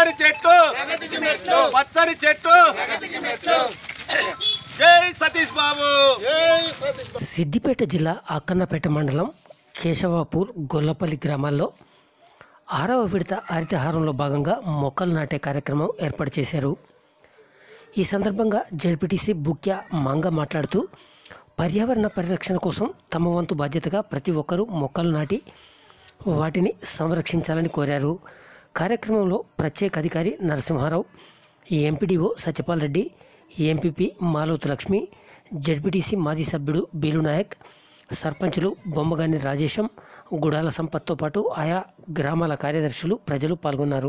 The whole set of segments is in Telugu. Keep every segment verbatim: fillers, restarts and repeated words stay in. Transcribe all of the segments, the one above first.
పచ్చని చెట్టు పచ్చని చెట్టు జై సతీష్ బాబు. సిద్దిపేట జిల్లా అక్కన్నపేట మండలం కేశవాపూర్ గొల్లపల్లి గ్రామాల్లో ఆరవ విడత హరితహారంలో భాగంగా మొక్కలు నాటే కార్యక్రమం ఏర్పాటు చేశారు. ఈ సందర్భంగా జెడ్పీటీసీ బుక్య మంగ మాట్లాడుతూ పర్యావరణ పరిరక్షణ కోసం తమ వంతు బాధ్యతగా ప్రతి ఒక్కరూ మొక్కలు నాటి వాటిని సంరక్షించాలని కోరారు. కార్యక్రమంలో ప్రత్యేక అధికారి Narasimha Rao, MPDO Satyapal Reddy, MPP Maloth Lakshmi, ZPTC మాజీ సభ్యుడు బీలు నాయక్, సర్పంచులు బొమ్మగాని రాజేశం, గుడాల సంపత్తో పాటు ఆయా గ్రామాల కార్యదర్శులు, ప్రజలు పాల్గొన్నారు.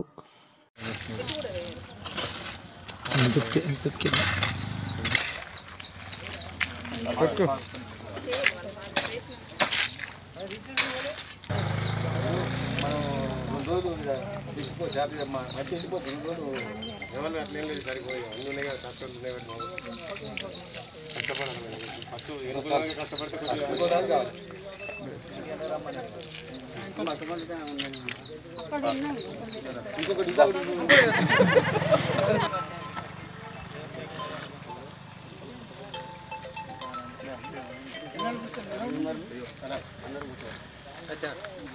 अच्छा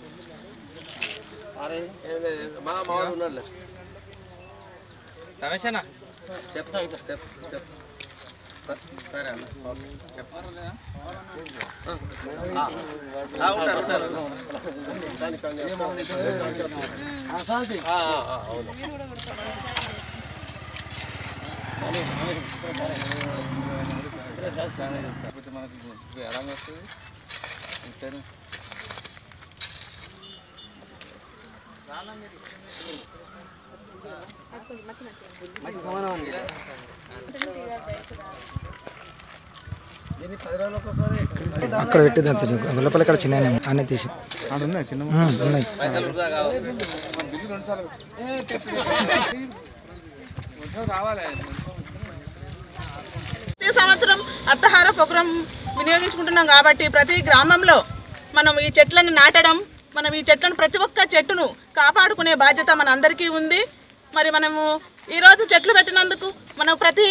अरे మా మావాడు ఉన్నాడు రమేష్ అన్న చెప్తా ఇట్లా చెప్ చెప్ సరే అన్న ఉంటారు సార్ అవును మనకు ఎలా వస్తుంది ఇచ్చారు అక్కడ పెట్టింది అంత గొల్లపల్లి అక్కడ చిన్న అన్నీ తీసి ఉన్నాయి. ప్రతి సంవత్సరం హరితహార ప్రోగ్రాం వినియోగించుకుంటున్నాం కాబట్టి ప్రతి గ్రామంలో మనం ఈ చెట్లను నాటడం, మనం ఈ చెట్లను ప్రతి ఒక్క చెట్టును కాపాడుకునే బాధ్యత మన అందరికీ ఉంది. మరి మనము ఈరోజు చెట్లు పెట్టినందుకు మనం ప్రతి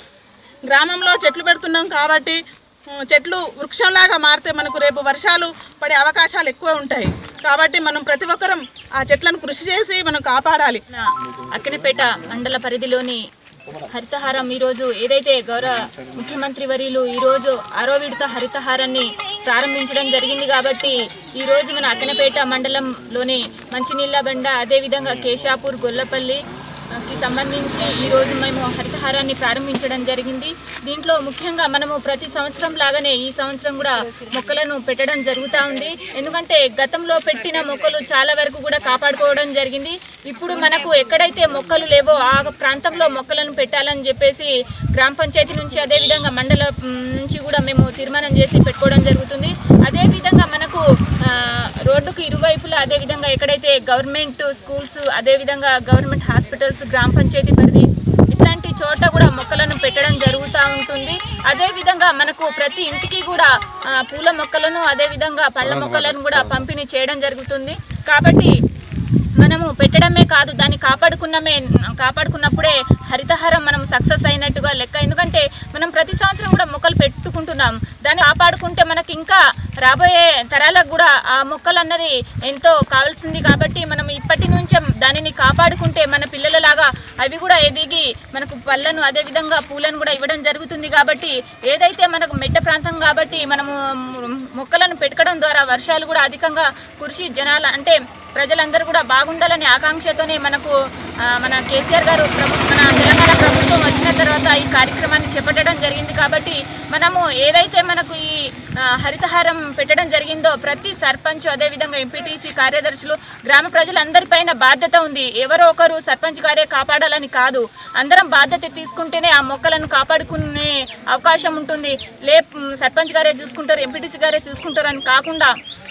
గ్రామంలో చెట్లు పెడుతున్నాం కాబట్టి చెట్లు వృక్షంలాగా మారితే మనకు రేపు వర్షాలు పడే అవకాశాలు ఎక్కువ ఉంటాయి. కాబట్టి మనం ప్రతి ఒక్కరం ఆ చెట్లను కృషి చేసి మనం కాపాడాలి. అక్కన్నపేట మండల పరిధిలోని హరితహారం ఈరోజు ఏదైతే గౌరవ ముఖ్యమంత్రి వర్యులు ఈరోజు ఆరో విడత హరితహారాన్ని ప్రారంభించడం జరిగింది. కాబట్టి ఈరోజు మన అక్కన్నపేట మండలంలోని మంచినీళ్ళ బండ, అదేవిధంగా కేశాపూర్ గొల్లపల్లి కి సంబంధించి ఈరోజు మేము హరితహారాన్ని ప్రారంభించడం జరిగింది. దీంట్లో ముఖ్యంగా మనము ప్రతి సంవత్సరం లాగానే ఈ సంవత్సరం కూడా మొక్కలను పెట్టడం జరుగుతూ ఉంది. ఎందుకంటే గతంలో పెట్టిన మొక్కలు చాలా వరకు కూడా కాపాడుకోవడం జరిగింది. ఇప్పుడు మనకు ఎక్కడైతే మొక్కలు లేవో ఆ ప్రాంతంలో మొక్కలను పెట్టాలని చెప్పేసి గ్రామ పంచాయతీ నుంచి అదేవిధంగా మండలం నుంచి కూడా మేము తీర్మానం చేసి పెట్టుకోవడం జరుగుతుంది. అదేవిధంగా మనకు రోడ్డుకు ఇరువైపులా అదేవిధంగా ఎక్కడైతే గవర్నమెంట్ స్కూల్స్, అదేవిధంగా గవర్నమెంట్ హాస్పిటల్స్, గ్రామ పంచాయతీ పరిధి ఇట్లాంటి చోట కూడా మొక్కలను పెట్టడం జరుగుతూ ఉంటుంది. అదేవిధంగా మనకు ప్రతి ఇంటికి కూడా పూల మొక్కలను అదేవిధంగా పళ్ళ మొక్కలను కూడా పంపిణీ చేయడం జరుగుతుంది. కాబట్టి మనము పెట్టడమే కాదు, దాన్ని కాపాడుకున్నమే కాపాడుకున్నప్పుడే హరితహారం మనం సక్సెస్ అయినట్టుగా లెక్క. ఎందుకంటే మనం ప్రతి సంవత్సరం కూడా మొక్కలు పెట్టుకుంటున్నాం, దాన్ని కాపాడుకుంటే మనకి ఇంకా రాబోయే తరాలకు కూడా ఆ మొక్కలు అన్నది ఎంతో కావాల్సింది. కాబట్టి మనం ఇప్పటి నుంచే దానిని కాపాడుకుంటే మన పిల్లలలాగా అవి కూడా ఎదిగి మనకు పళ్ళను అదేవిధంగా పూలను కూడా ఇవ్వడం జరుగుతుంది. కాబట్టి ఏదైతే మనకు మెట్ట ప్రాంతం కాబట్టి మనము మొక్కలను పెట్టుకోవడం ద్వారా వర్షాలు కూడా అధికంగా కురిసి జనాల అంటే ప్రజలందరూ కూడా బాగుండాలని ఆకాంక్షతోనే మనకు మన కేసీఆర్ గారు మన తెలంగాణ ప్రభుత్వం వచ్చిన తర్వాత ఈ కార్యక్రమాన్ని చేపట్టడం జరిగింది. కాబట్టి మనము ఏదైతే మనకు ఈ హరితహారం పెట్టడం జరిగిందో ప్రతి సర్పంచ్ అదేవిధంగా ఎంపీటీసీ కార్యదర్శులు గ్రామ ప్రజలందరిపైన బాధ్యత ఉంది. ఎవరో ఒకరు సర్పంచ్ గారే కాపాడాలని కాదు, అందరం బాధ్యత తీసుకుంటేనే ఆ మొక్కలను కాపాడుకునే అవకాశం ఉంటుంది. లే సర్పంచ్ గారే చూసుకుంటారు, ఎంపీటీసీ గారే చూసుకుంటారు అని కాకుండా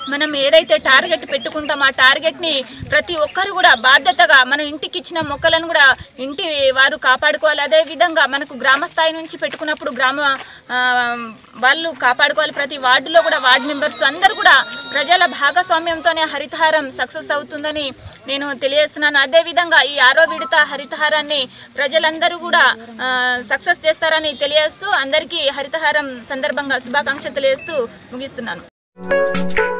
మనం ఏదైతే టార్గెట్ పెట్టుకుంటామో ఆ టార్గెట్ని ప్రతి ఒక్కరు కూడా బాధ్యతగా మన ఇంటికి ఇచ్చిన మొక్కలను కూడా ఇంటి వారు కాపాడుకోవాలి. అదేవిధంగా మనకు గ్రామ స్థాయి నుంచి పెట్టుకున్నప్పుడు గ్రామ వాళ్ళు కాపాడుకోవాలి. ప్రతి వార్డులో కూడా వార్డు మెంబర్స్ అందరూ కూడా ప్రజల భాగస్వామ్యంతోనే హరితహారం సక్సెస్ అవుతుందని నేను తెలియజేస్తున్నాను. అదేవిధంగా ఈ ఆరో విడత హరితహారాన్ని ప్రజలందరూ కూడా సక్సెస్ చేస్తారని తెలియజేస్తూ అందరికీ హరితహారం సందర్భంగా శుభాకాంక్షలు తెలియజేస్తూ ముగిస్తున్నాను.